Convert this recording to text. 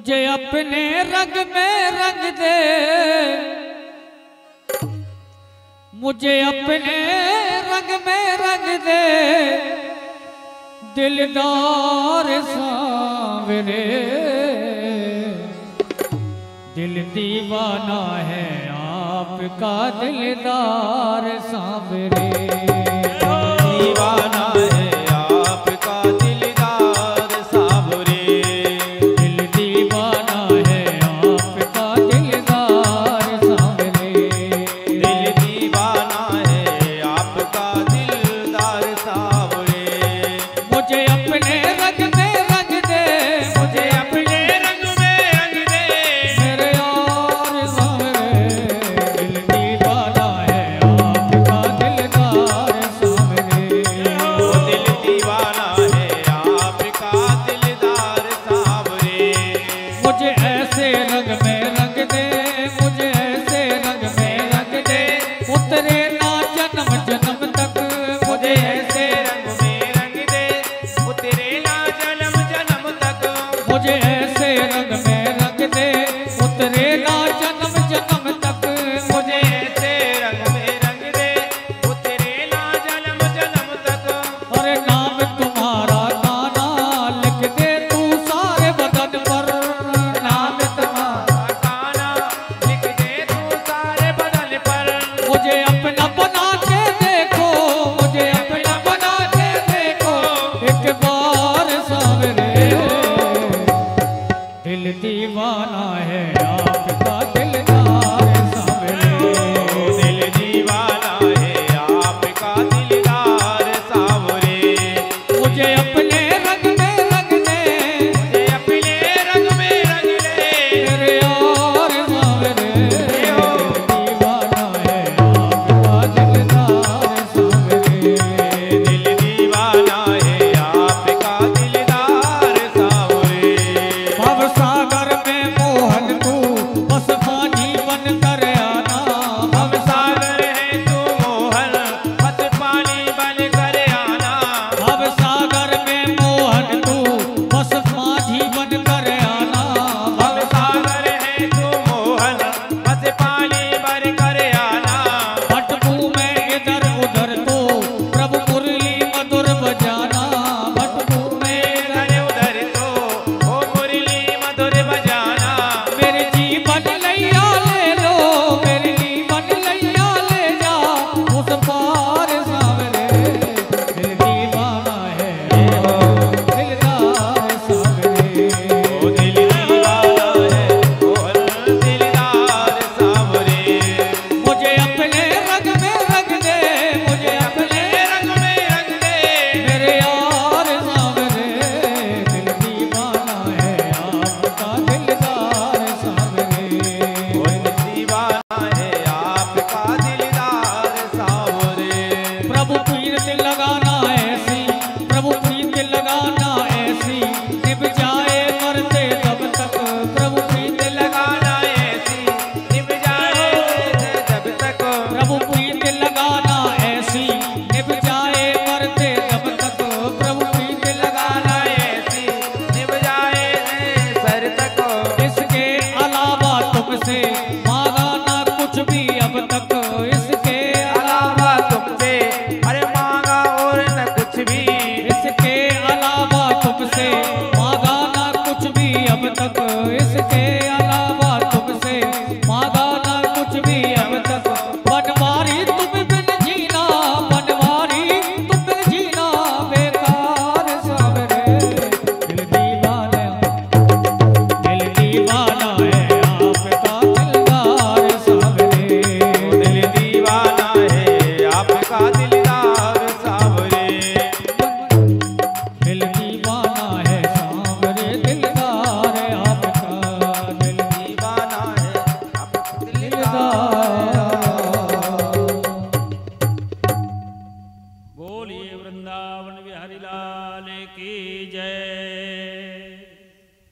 मुझे अपने रंग में रंग दे, मुझे अपने रंग में रंग दे, दिलदार सांवरे। दिल दीवाना है आपका दिलदार सांवरे। दीवाना है आपका दिलदार सांवरे। दिल दीवाना है आपका दिलदार सांवरे। दिल दीवाना है आपका दिलदार सांवरे। मुझे अपने रंग में रंग दे, मुझे अपने रंग में रंग दे, मेरे यार सांवरे। दिल दीवाना है आपका दिलदार सांवरे। वो दिल दीवाना है आपका दिलदार सांवरे। मुझे ऐसे रंग में रंग दे, मुझे ऐसे रंग में रंग दे, उतरे ना जन्म जन्म तक। मुझे ऐसे रंग में रंग दे उतरे ना जन्म जन्म तक। मुझे ऐसे रंग में रंग दे, उतरे ना जन्म जन्म तक। मुझे ऐसे रंग में रंग दे उतरे ना जन्म जन्म तक। अरे नाम तुम्हारा गाना लिख दे तू सारे बदन पर। नाम तुम्हारा गाना लिख दे तू सारे बदन पर। मुझे अपना बना के देखो, मुझे अपना बना के देखो एक बार सांवरे। दिल दीवाना है आपका दिल